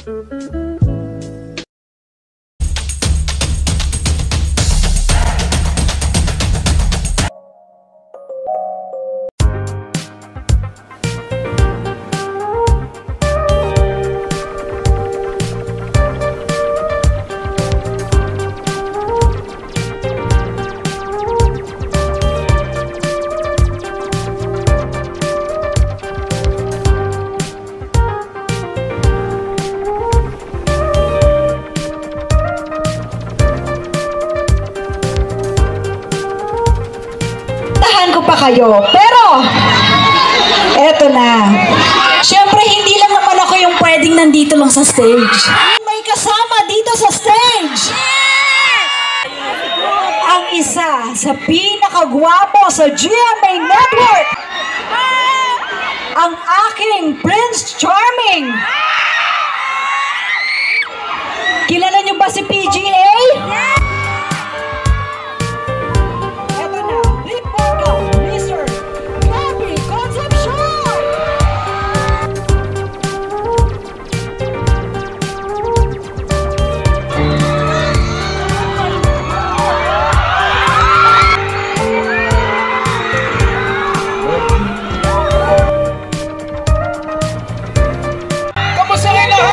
Kayo. Pero, eto na. Siyempre, hindi lang naman ako yung pwedeng nandito lang sa stage. May kasama dito sa stage. Ang isa sa pinakagwapo sa GMA Network. Ang aking Prince Charming. Kilala niyo ba si PGA? Mr.Gabby, Concepcion! Kamusta kayo lahat?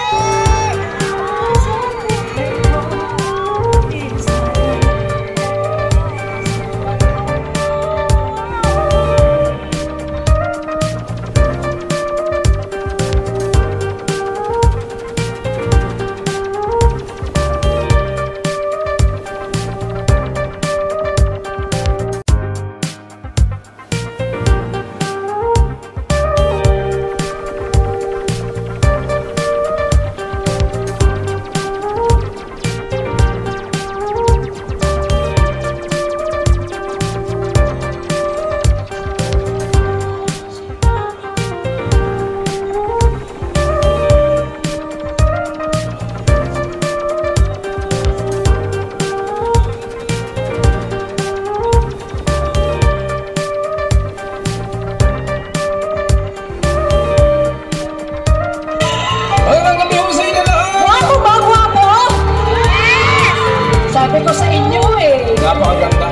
Sabi ko sa inyo eh. Napakaganda.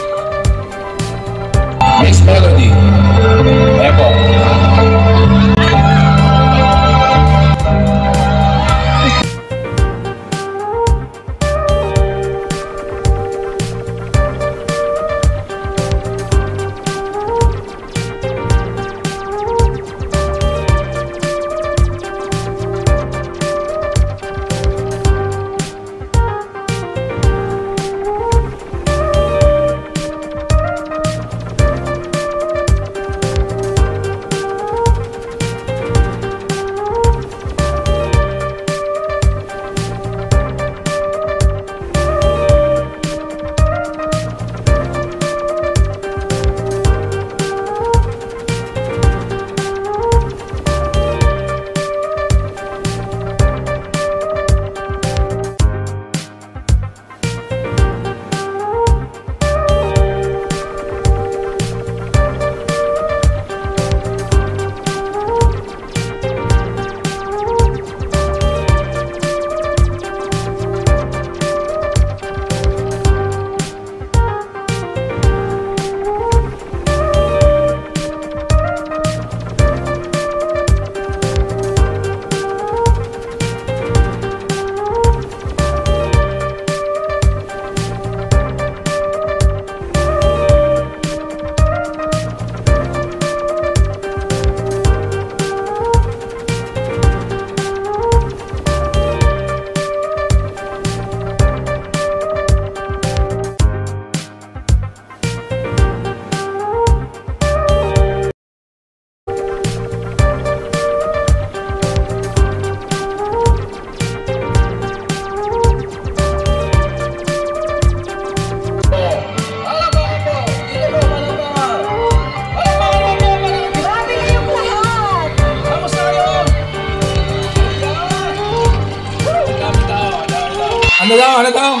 Mixed melody. Ayan po. Ano daw? Ano daw?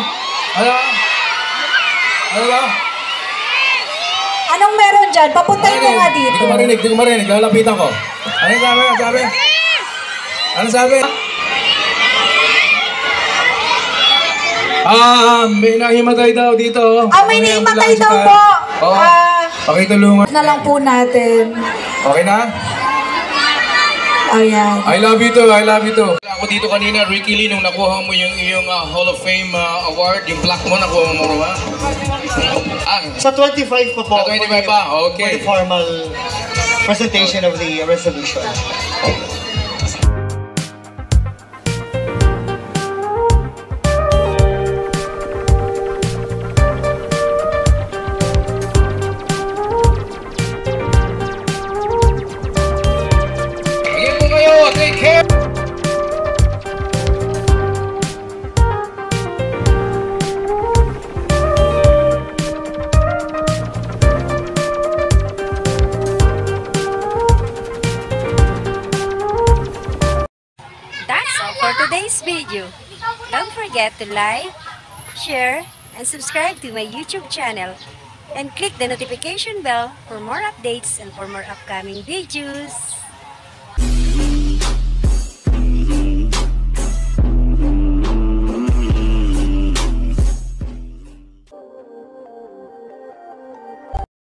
Ano daw? Anong meron dyan? Papuntahin mo nga dito. Hindi ko marinig. Lalapitan ko. Ano sabi? Ano sabi? May nahimatay daw dito. May naimatay daw po. Oo. Pakitulungan. Na lang po natin. Okay na? Ayan. I love you too, I love you too. Ako dito kanina, Ricky Lee, nung nakuha mo yung iyong Hall of Fame award, yung plaque mo, nakuha mo ba? Sa 25 pa po. Sa 25 pa, okay. For the formal presentation of the resolution. Sige po kayo, take care! That's all for today's video. Don't forget to like, share, and subscribe to my YouTube channel. And click the notification bell for more updates and for more upcoming videos.